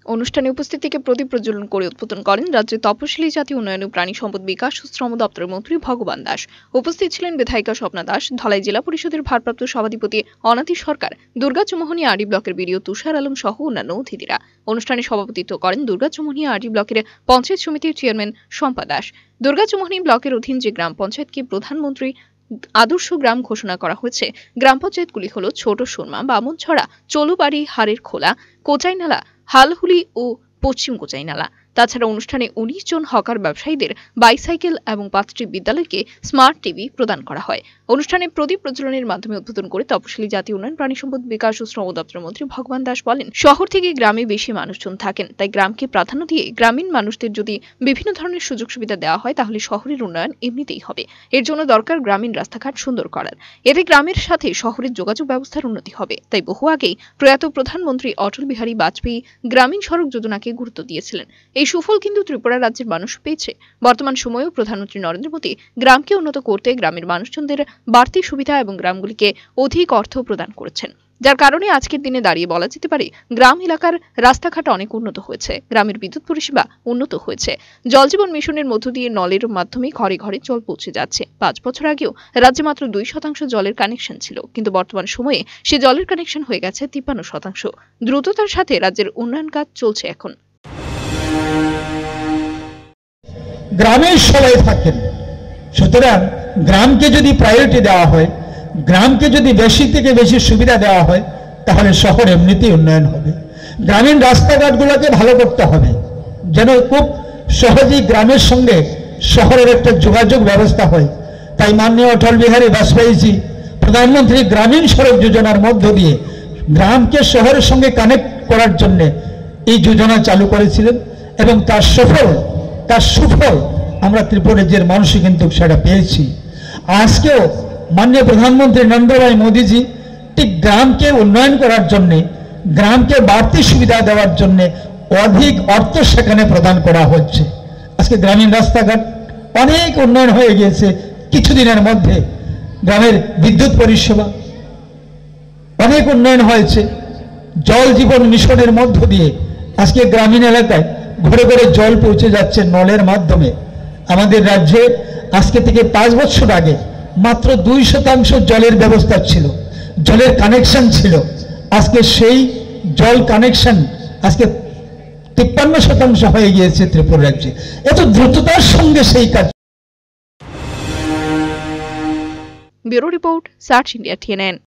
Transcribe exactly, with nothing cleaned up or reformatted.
অনুষ্ঠানে উপস্থিত থেকে প্রদীপ প্রজ্বলন করে উদ্বোধন করেন রাজ্যের তপশিলি জাতি উন্নয়ন ও প্রাণী সম্পদ বিকাশ ও শ্রম দপ্তরের মন্ত্রী ভগবান দাস। উপস্থিত ছিলেন বিধায়িকা স্বপ্না দাস, ধলাই জেলা পরিষদের ভারপ্রাপ্ত সভাধিপতি অনাতি সরকার, দুর্গাচৌমুহনী আরডি ব্লকের বিডিও তুষার আলম সহ অন্যান্য অতিথিরা। অনুষ্ঠানে সভাপতিত্ব করেন দুর্গাচৌমুহনী আরডি ব্লকের পঞ্চায়েত সমিতির চেয়ারম্যান শম্পা দাস। দুর্গাচৌমুহনী ব্লকের অধীন যে গ্রাম পঞ্চায়েতকে প্রধানমন্ত্রী আদর্শ গ্রাম ঘোষণা করা হয়েছে, গ্রাম পঞ্চায়েতগুলি হল ছোট সুরমা, বামুনছড়া, চলুবাড়ি, হাড়ের খোলা, কোচাইনালা, হালহুলি ও পশ্চিম কোচাইনালা। তাছাড়া অনুষ্ঠানে উনিশ জন হকার ব্যবসায়ীদের বাইসাইকেল এবং পাঁচটি বিদ্যালয়কে স্মার্ট টিভি প্রদান করা হয়। অনুষ্ঠানে প্রদীপ প্রজ্বলনের মাধ্যমে উদ্বোধন করে তপশিলি জাতি উন্নয়ন, প্রাণী সম্পদ বিকাশ ও শ্রম দপ্তরের মন্ত্রী ভগবান দাস বলেন, শহর থেকে গ্রামে বেশি মানুষজন থাকেন, তাই গ্রামকে প্রাধান্য দিয়ে গ্রামীণ মানুষদের যদি বিভিন্ন ধরনের সুযোগ সুবিধা দেওয়া হয় তাহলে শহরের উন্নয়ন এমনিতেই হবে। এর জন্য দরকার গ্রামীণ রাস্তাঘাট সুন্দর করার, এতে গ্রামের সাথে শহরের যোগাযোগ ব্যবস্থার উন্নতি হবে। তাই বহু আগেই প্রয়াত প্রধানমন্ত্রী অটল বিহারী বাজপেয়ী গ্রামীণ সড়ক যোজনাকে গুরুত্ব দিয়েছিলেন। এই সুফল কিন্তু ত্রিপুরা রাজ্যের মানুষ পেয়েছে। বর্তমান সময়েও প্রধানমন্ত্রী নরেন্দ্র মোদী গ্রামকে উন্নত করতে গ্রামের মানুষজনদের বাড়তি সুবিধা এবং গ্রামগুলিকে অধিক অর্থ প্রদান করেছেন, যার কারণে আজকের দিনে দাঁড়িয়ে বলা যেতে পারে গ্রাম এলাকার রাস্তাঘাট অনেক উন্নত হয়েছে, গ্রামের বিদ্যুৎ পরিষেবা উন্নত হয়েছে, জল জীবন মিশনের মধ্য দিয়ে নলের মাধ্যমে ঘরে ঘরে জল পৌঁছে যাচ্ছে। পাঁচ বছর আগেও রাজ্যে মাত্র দুই শতাংশ জলের কানেকশন ছিল, কিন্তু বর্তমান সময়ে সে জলের কানেকশন হয়ে গেছে তিপ্পান্ন শতাংশ। দ্রুততার সাথে রাজ্যের উন্নয়ন কাজ চলছে এখন। গ্রামে সবাই থাকেন, সুতরাং গ্রামকে যদি প্রায়োরিটি দেওয়া হয়, গ্রামকে যদি বেশি থেকে বেশি সুবিধা দেওয়া হয়, তাহলে শহর এমনিতেই উন্নয়ন হবে। গ্রামীণ রাস্তাঘাটগুলোকে ভালো করতে হবে, যেন খুব সহজেই গ্রামের সঙ্গে শহরের একটা যোগাযোগ ব্যবস্থা হয়। তাই মাননীয় অটল বিহারী বাজপেয়ীজি প্রধানমন্ত্রী গ্রামীণ সড়ক যোজনার মধ্য দিয়ে গ্রামকে শহরের সঙ্গে কানেক্ট করার জন্য এই যোজনা চালু করেছিলেন এবং তার সফল তার সুফল আমরা ত্রিপুরা রাজ্যের মানুষই কিন্তু সেটা পেয়েছি। আজকেও মাননীয় প্রধানমন্ত্রী নরেন্দ্র ভাই মোদীজি ঠিক গ্রামকে উন্নয়ন করার জন্য, গ্রামকে বাড়তি সুবিধা দেওয়ার জন্য অধিক অর্থ সেখানে প্রদান করা হচ্ছে। আজকে গ্রামীণ রাস্তাঘাট অনেক উন্নয়ন হয়ে গিয়েছে কিছুদিনের মধ্যে। গ্রামের বিদ্যুৎ পরিষেবা অনেক উন্নয়ন হয়েছে। জল জীবন মিশনের মধ্য দিয়ে আজকে গ্রামীণ এলাকায় ঘরে ঘরে জল পৌঁছে যাচ্ছে নলের মাধ্যমে। আমাদের রাজ্যে আজকে থেকে পাঁচ বছর আগে মাত্র দুই শতাংশ জলের ব্যবস্থা ছিল, জলের কানেকশন ছিল। আজকে সেই জল কানেকশন আজকে তিপ্পান্ন শতাংশ হয়ে গিয়েছে ত্রিপুরা রাজ্যে। এত দ্রুততার সঙ্গে সেই কাজ। Bureau report, search India TNN.